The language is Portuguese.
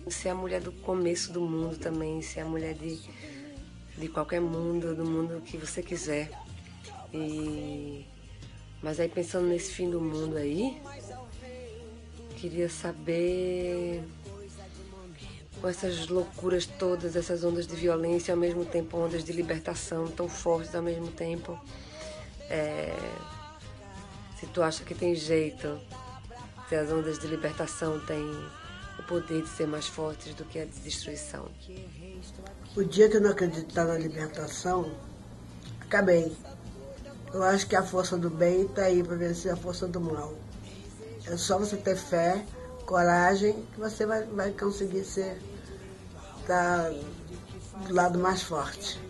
Ser a mulher do começo do mundo também, ser a mulher de qualquer mundo, do mundo que você quiser. Mas aí pensando nesse fim do mundo aí, queria saber, com essas loucuras todas, essas ondas de violência, ao mesmo tempo ondas de libertação tão fortes ao mesmo tempo, se tu acha que tem jeito, se as ondas de libertação têm o poder de ser mais fortes do que a de destruição. O dia que eu não acreditar na libertação, acabei. Eu acho que a força do bem está aí para vencer a força do mal. É só você ter fé, coragem, que você vai conseguir estar do lado mais forte.